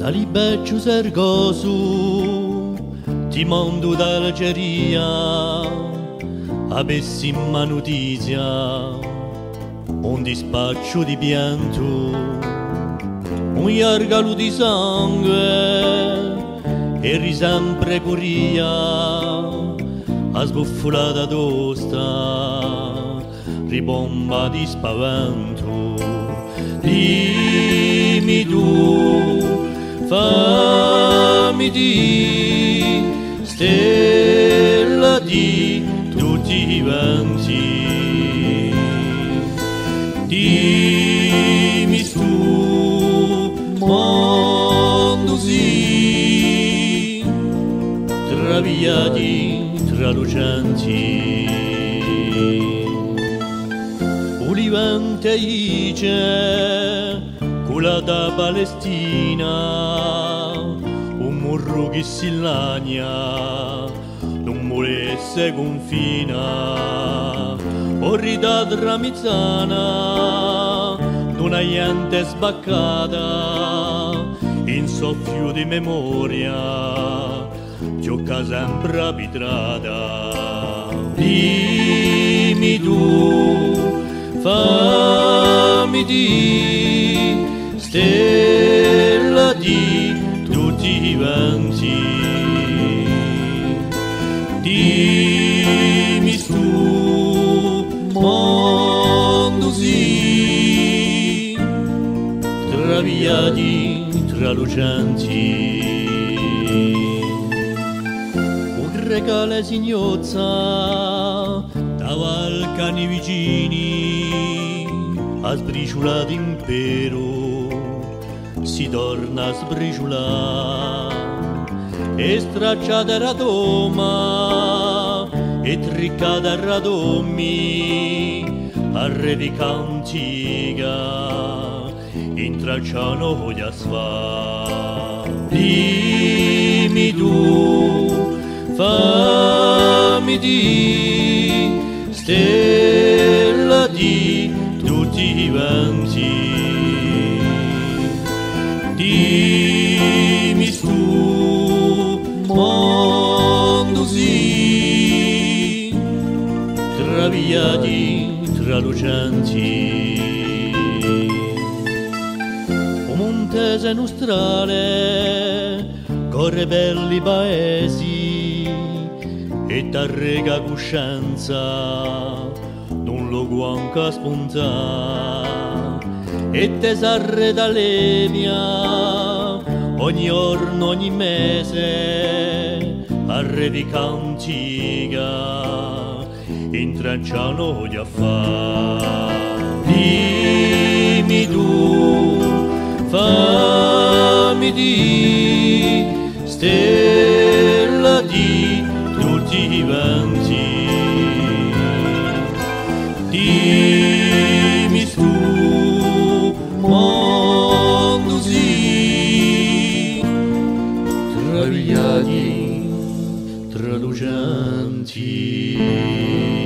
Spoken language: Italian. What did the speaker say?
Libeccio sergoso, ti mando dall'Algeria, a pessima notizia, un dispaccio di pianto, un iargalo di sangue, e risempre corria, a sbuffolata tosta, ribomba di spavento. Dimmi tu, fammi di stella di tutti i venti, dimmi tu quando si traviati tra lucenti, ulivante ice quella da Palestina, un murro che si lagna, non volesse confina, orrida tramizzana, non hai niente sbaccata, in soffio di memoria, gioca sempre arbitrata. Dimmi tu, fammi di stella di tutti i venti, dimmi tu quando si traviati tra lucenti, un regale signozza da Valcani vicini, a sbriciolato impero si torna a sbriciolare, e stracciata radoma e triccata radommi, a revica antica intracciano gli asfalti. Dimmi tu, fammi di stella di tutti i venti, dimmi tu quando si traviati tra lucenti, un montese nostrale corre per i paesi e t'arrega coscienza, non lo guanca spunta, e te s'arreda l'emia ogni giorno, ogni mese, a revica antica intracciano gli affari. Dimmi tu, fammi di stella di tutti i venti, dimmi tu quando si traviati tra lucenti.